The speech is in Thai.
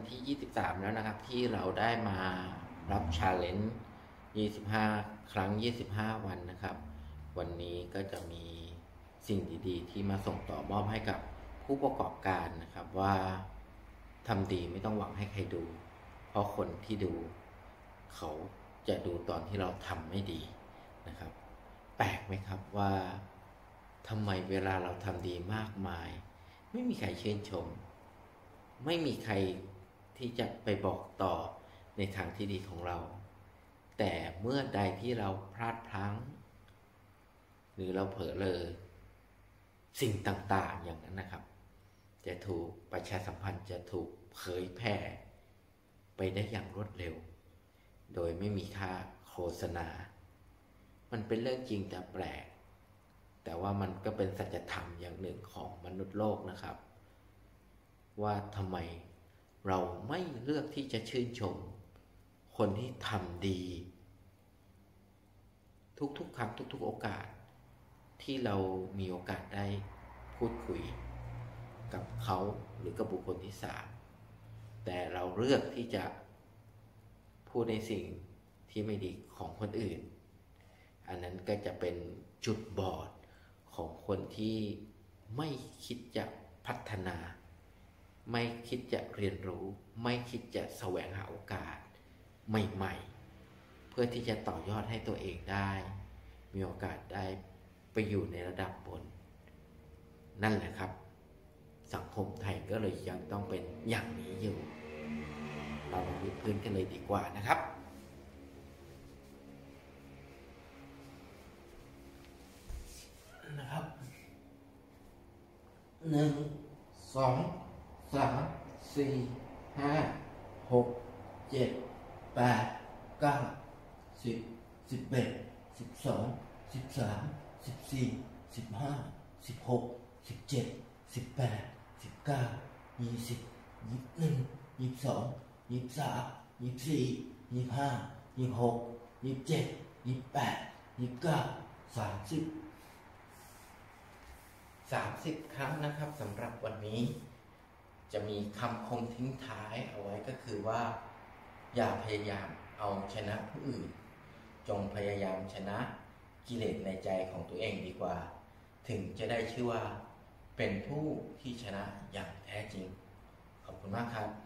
ที่ 23 แล้วนะครับที่เราได้มารับ Challenge 25 ครั้ง 25 วันนะครับ วันนี้ก็จะมีสิ่งดีๆที่มาส่งต่อมอบให้กับผู้ประกอบการนะครับว่าทำดีไม่ต้องหวังให้ใครดู เพราะคนที่ดูเขาจะดูตอนที่เราทำไม่ดีนะครับแปลกไหมครับว่าทำไมเวลาเราทำดีมากมายไม่มีใครชื่นชมไม่มีใครที่จะไปบอกต่อในทางที่ดีของเราแต่เมื่อใดที่เราพลาดพลั้งหรือเราเผลอเลยสิ่งต่างๆอย่างนั้นนะครับจะถูกประชาสัมพันธ์จะถูกเผยแพร่ไปได้อย่างรวดเร็วโดยไม่มีค่าโฆษณามันเป็นเรื่องจริงแต่แปลกแต่ว่ามันก็เป็นสัจธรรมอย่างหนึ่งของมนุษย์โลกนะครับว่าทำไมเราไม่เลือกที่จะชื่นชมคนที่ทำดีทุกๆครั้งทุกๆโอกาสที่เรามีโอกาสได้พูดคุยกับเขาหรือกับบุคคลที่3แต่เราเลือกที่จะพูดในสิ่งที่ไม่ดีของคนอื่นอันนั้นก็จะเป็นจุดบอดของคนที่ไม่คิดจะพัฒนาไม่คิดจะเรียนรู้ไม่คิดจะแสวงหาโอกาสใหม่ๆเพื่อที่จะต่อยอดให้ตัวเองได้มีโอกาสได้ไปอยู่ในระดับบนนั่นแหละครับสังคมไทยก็เลยยังต้องเป็นอย่างนี้อยู่เรามาวิดพื้นกันเลยดีกว่านะครับ1 2 3 4 5 6 7 8 9 10 11 12 13 14 15 16 17 18 19 20 21 22 23 24 25 26 27 28 29 30 ครั้งนะครับสำหรับวันนี้จะมีคำคมทิ้งท้ายเอาไว้ก็คือว่าอย่าพยายามเอาชนะผู้อื่นจงพยายามชนะกิเลสในใจของตัวเองดีกว่าถึงจะได้ชื่อว่าเป็นผู้ที่ชนะอย่างแท้จริงขอบคุณมากครับ